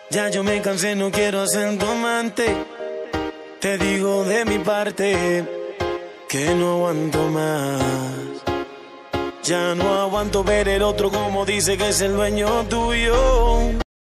Ya yo me cansé, no quiero ser tu amante. Te digo de mi parte que no aguanto más. Ya no aguanto ver el otro como dice que es el dueño tuyo.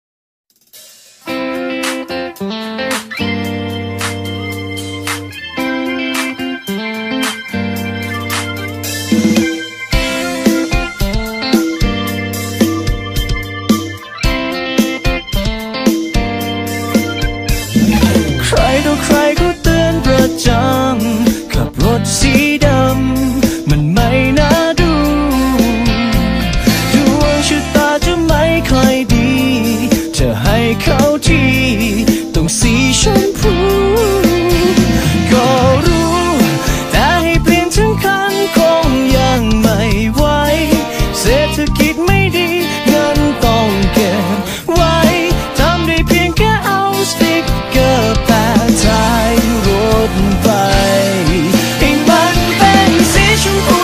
ใครต่อใครก็เตือนประจำขับรถสีดำมันไม่น่าดูดวงชะตาจะไม่ค่อยดีจะให้เขาที่ต้องสีชมพูก็รู้แต่ให้เปลี่ยนทั้งคันคงยังไม่ไหวเศรษฐกิจไม่ดีเงินต้องเก็บไว้ทำได้เพียงแค่เอาสติ๊กเกอร์แปะท้ายรถไปให้มันเป็นสีชมพู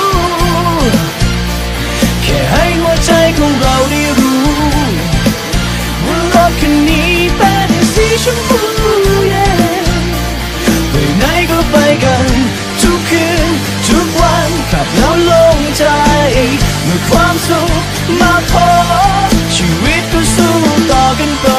แค่ให้หัวใจของเราได้รู้ว่ารถคันนี้เป็นสีชมพูไปไหนก็ไปกันทุกคืนทุกวันขับแล้วโล่งใจเมื่อความสุขมาพบชีวิตก็สู้ต่อกันไป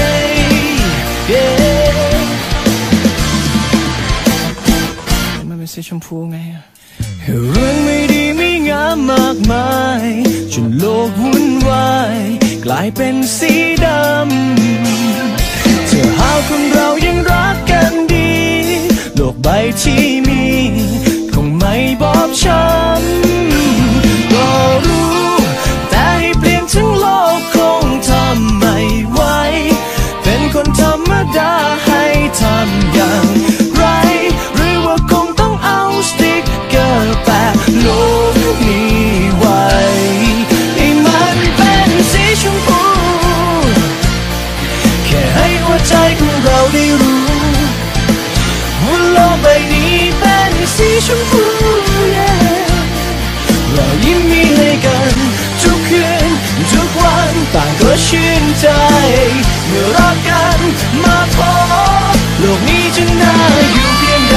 มันเป็นสีชมพูไงเรื่องไม่ดีไม่งามมากมายจนโลกวุ่นวายกลายเป็นสีดำเธอหากคนเรายังรักกันดีโลกใบที่มีคงไม่บอบช้ำก็รู้แต่ให้เปลี่ยนทั้งโลกคงทำไม่ไหวเป็นคนธรรมดาให้ทำอย่างไรหรือว่าคงต้องเอาสติ๊กเกอร์แปะโลกนี้ไว้ให้มันเป็นสีชมพูแค่ให้หัวใจของเราได้รู้ว่าโลกใบนี้เป็นสีชมพูเรายิ้มมีให้กันทุกคืนทุกวันต่างก็ชื่นใจเมื่อรักกันมาพบโลกนี้จะน่าอยู่เพียงใด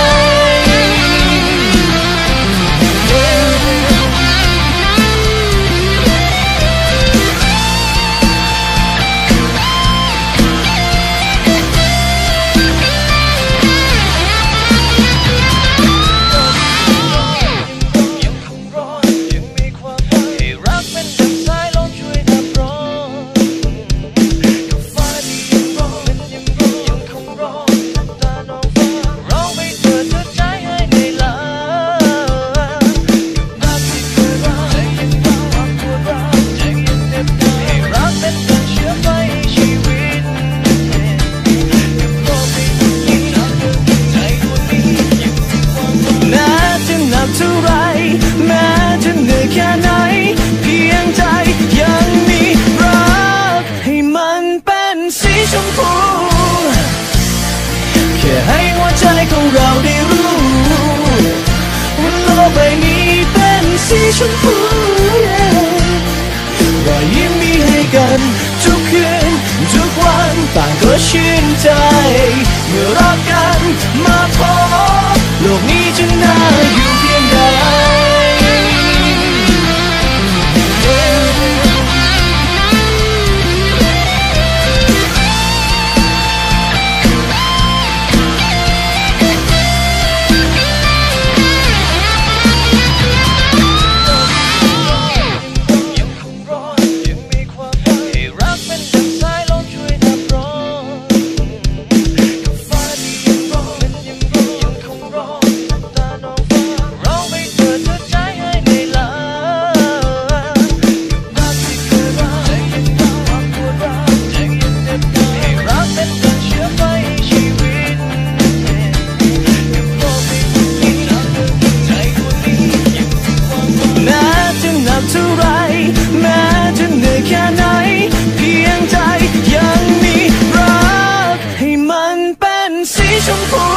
เท่าไรแม้จะเหนื่อยแค่ไหนเพียงใจยังมีรักให้มันเป็นสีชมพูแค่ให้หัวใจของเราได้รู้ว่าโลกใบนี้เป็นสีชมพูรอยยิ้มมีให้กันทุกคืนทุกวันต่างก็ชื่นใจเมื่อรักกันมาพบโลกนี้จะน่าอยู่เพียงใดเท่าไรแม้จะเหนื่อยแค่ไหนเพียงใจยังมีรักให้มันเป็นสีชมพู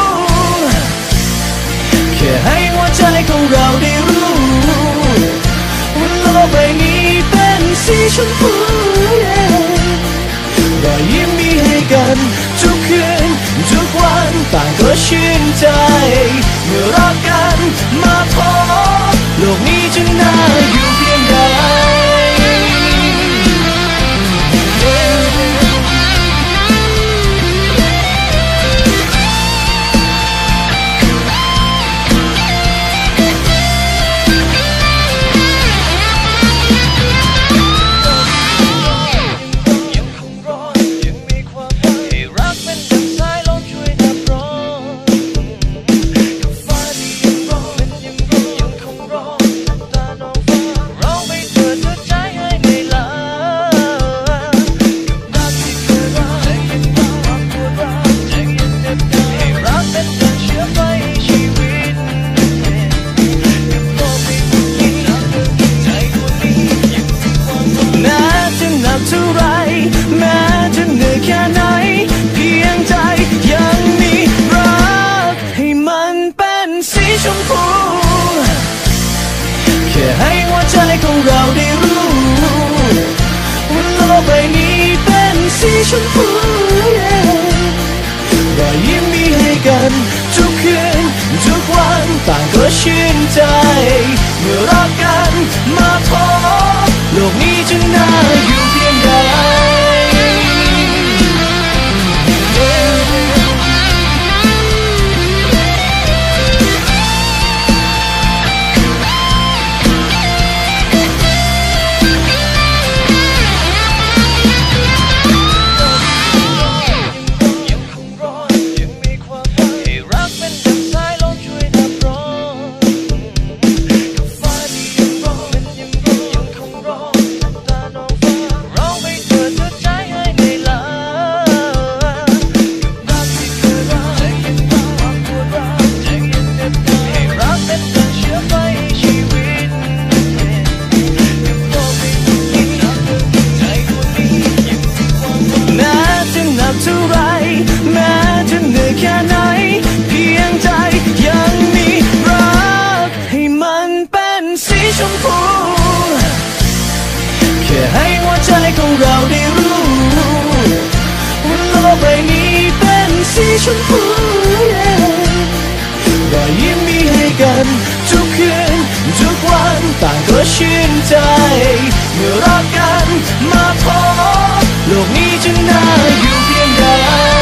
แค่ให้หัวใจของเราได้รู้ว่าโลกใบนี้เป็นสีชมพูรอยยิ้มกันทุกคืนทุกวันต่างก็ชื่นใจเมื่อรักกันมาพบโลกนี้จะน่าอยู่เพียงใดเท่าไรแม้จะเหนื่อยแค่ไหนเพียงใจยังมีรักให้มันเป็นสีชมพูแค่ให้หัวใจของเราได้รู้ว่าโลกใบนี้เป็นสีชมพูรอยยิ้มมีให้กันทุกคืนทุกวันต่างก็ชื่นใจเมื่อรักกันมาพบโลกนี้จะน่าอยู่เพียงใดเท่าไรแม้จะเหนื่อยแค่ไหนเพียงใจยังมีรักให้มันเป็นสีชมพูแค่ให้หัวใจของเราได้รู้ว่าโลกใบนี้เป็นสีชมพูรอยยิ้มมีให้กันทุกคืนทุกวันต่างก็ชื่นใจเมื่อรักกันมาพบโลกนี้จะน่าอยู่เพียงใด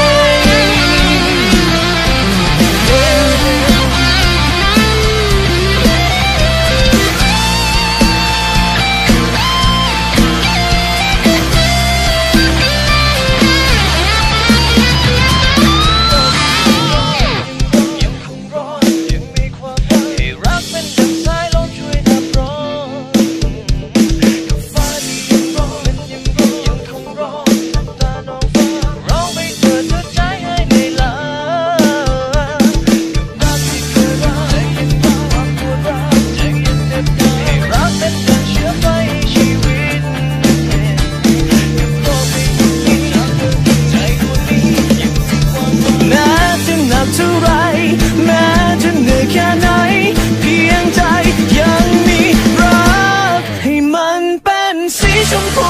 เท่าไรแม้จะเหนื่อยแค่ไหนเพียงใจยังมีรักให้มันเป็นสีชมพู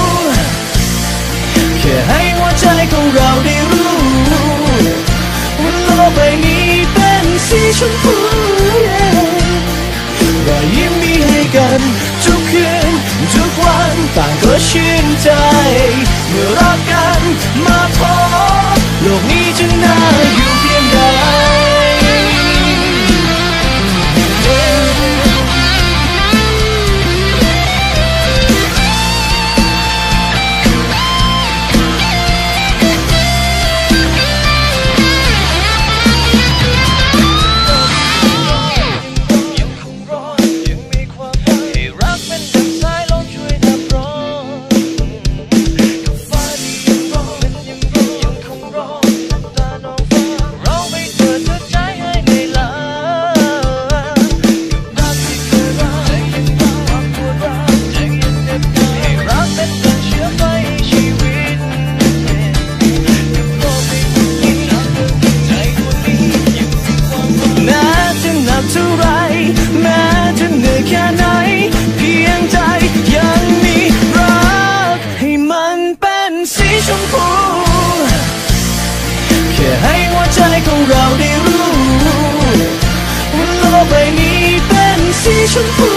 แค่ให้หัวใจของเราได้รู้ว่าโลกใบนี้เป็นสีชมพูรอยยิ้มมีให้กันทุกคืนทุกวันต่างก็ชื่นใจเมื่อรักกันมาพบโลกนี้จะน่าอยู่เพียงใดให้หัวใจของเราได้รู้ว่าโลกใบนี้เป็นสีชมพู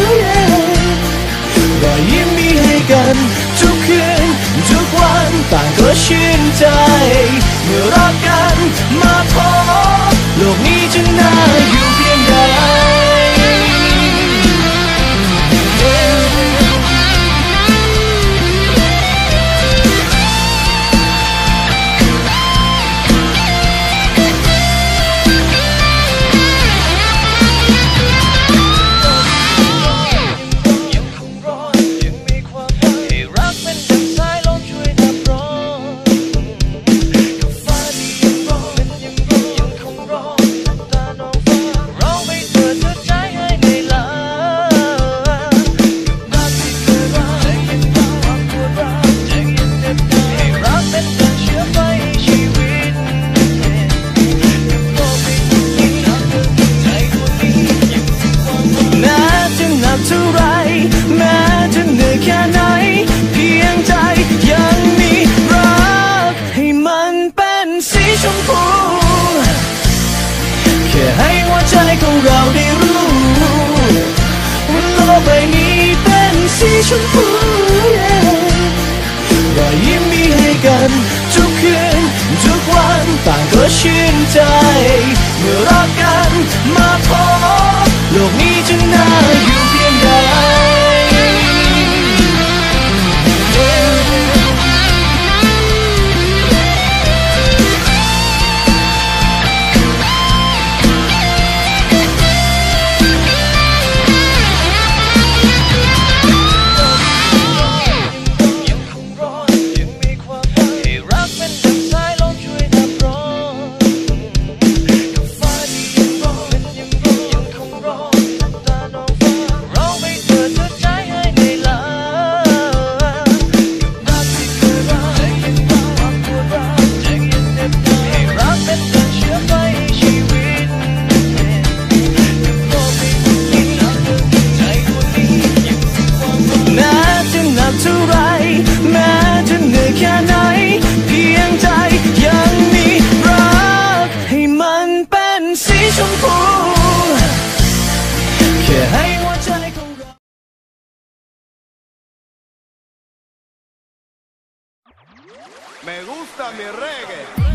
รอยยิ้มมีให้กันทุกคืนทุกวันต่างก็ชื่นใจเมื่อรักกันมาพอโลกนี้จะน่าอยู่เพียงใดให้หัวใจของเราได้รู้ว่าโลกใบนี้เป็นสีชมพูรอยยิ้มมีให้กันทุกคืนทุกวันต่างก็ชื่นใจเมื่อรักกันมาพอโลกนี้จะน่าอยู่เพียงใดเท่าไรแม้จะเหนื่อยแค่ไหนเพียงใจยังมีรักให้มันเป็นสีชมพูแค่ให้หัวใจของเรา Me gusta mi reggae